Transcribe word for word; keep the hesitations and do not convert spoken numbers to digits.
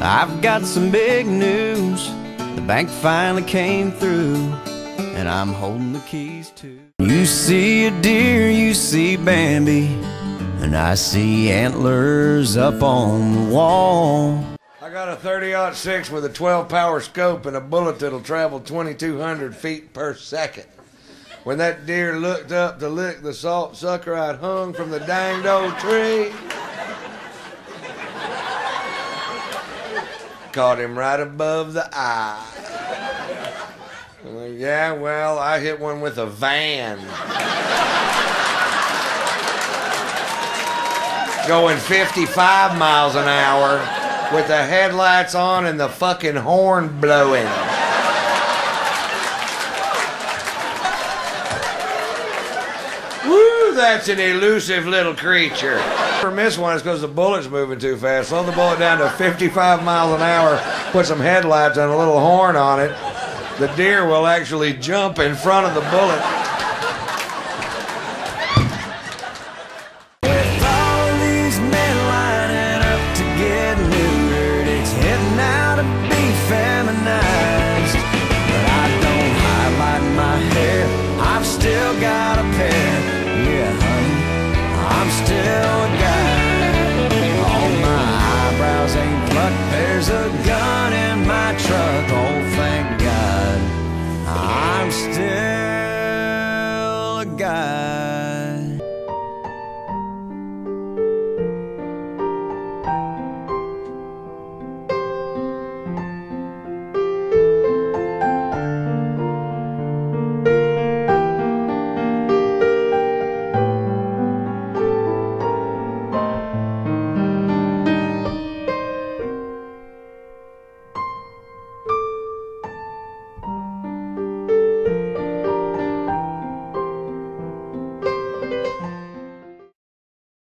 I've got some big news. The bank finally came through, and I'm holding the keys to. You see a deer, you see Bambi, and I see antlers up on the wall. I got a thirty aught six with a twelve power scope and a bullet that'll travel twenty-two hundred feet per second. When that deer looked up to lick the salt sucker I'd hung from the danged old tree, caught him right above the eye. Well, yeah, well, I hit one with a van. Going fifty-five miles an hour with the headlights on and the fucking horn blowing. Woo, that's an elusive little creature. If I miss one, it's because the bullet's moving too fast. Slow the bullet down to fifty-five miles an hour, put some headlights and a little horn on it. The deer will actually jump in front of the bullet. With all these men lining up to get neutered, it's heading out to be feminized. But I don't highlight my hair, I've still got a pair. Yeah, honey, I'm still a guy. All my eyebrows ain't plucked, there's a gun in my truck. Oh, thank God, I'm still a guy.